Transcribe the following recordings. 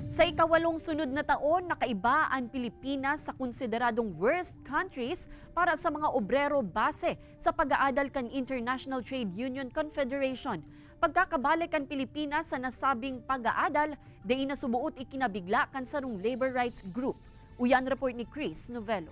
Sa ikawalong sunod na taon, nakaiba ang Pilipinas sa konsideradong worst countries para sa mga obrero base sa pag-aadal kan International Trade Union Confederation. Pagkakabalik ang Pilipinas sa nasabing pag-aadal, di nasubuot ikinabigla kan sarong labor rights group. Uyan report ni Chris Novello.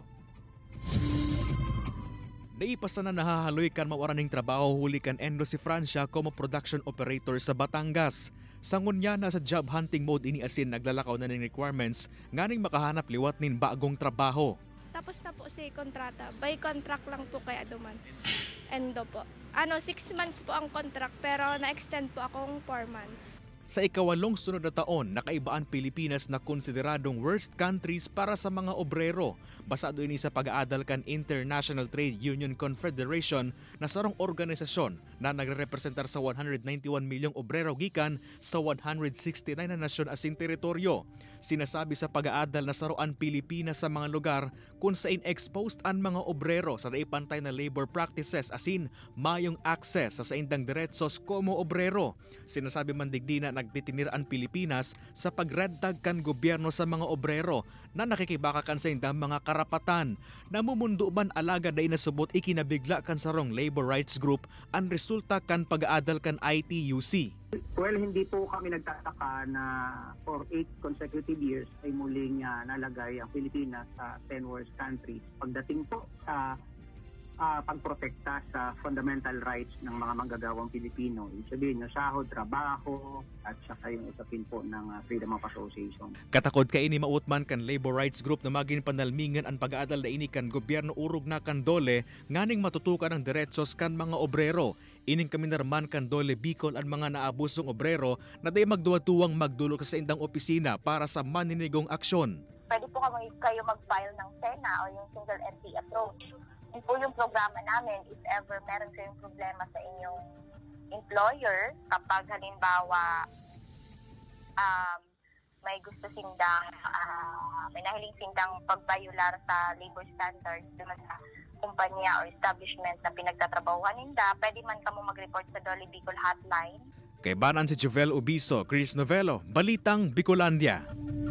Naipasa na nahahaloy kan mawaraning trabaho huli kan Endo si Francia como production operator sa Batangas. Sangon niya na sa job hunting mode ini asin naglalakaw na ng requirements nganing makahanap liwat nin bagong trabaho. Tapos na po si kontrata. By contract lang po kaya duman. Endo po. 6 months po ang contract pero na-extend po akong 4 months. Sa ikawalong sunod na taon, nakaiba ang Pilipinas na konsideradong worst countries para sa mga obrero. Basado ini sa pag-aadal kan International Trade Union Confederation na sarong organisasyon na nagre-representar sa 191 milyong obrero gikan sa 169 na nasyon asing teritoryo. Sinasabi sa pag-aadal na saroan Pilipinas sa mga lugar kung saan exposed ang mga obrero sa naipantay na labor practices asin mayong access sa indang diretsos como obrero. Sinasabi man digdi na nagtitinir ang Pilipinas sa pagredtag kan gobyerno sa mga obrero na nakikibakakan sa indang mga karapatan. Namumundo man alaga day nasubot ikinabigla kan sarong labor rights group ang resulta kan pag-aadal kan ITUC. Well, hindi po kami nagtataka na for 8 consecutive years ay muling nalagay ang Pilipinas sa 10 worst countries. Pagdating po sa pagprotekta sa fundamental rights ng mga manggagawang Pilipino. Ibig sabihin yung sahod, trabaho, at saka yung usapin po ng freedom of association. Katakod ka ini mautman kan labor rights group na maging panalmingan ang pag-aadal na ini kan gobyerno urog na kan dole nganing matutukan ang diretsos kan mga obrero. Ining kami narman kan dole Bicol ang mga naabusong obrero na day magduwatuwang magdulog sa indang opisina para sa maninigong aksyon. Pwede po kayo mag-file ng SENA o yung single entity approach. Yun po yung programa namin if ever meron kayong problema sa inyong employer kapag halimbawa may gusto sindang may nahiling sindang pagbayular sa labor standards dun sa kumpanya o establishment na pinagtatrabahuhan ninda, pwede man kamo mag-report sa Dole Bicol Hotline. Kay banan si Jovel Ubiso, Chris Novello, Balitang Bicolandia.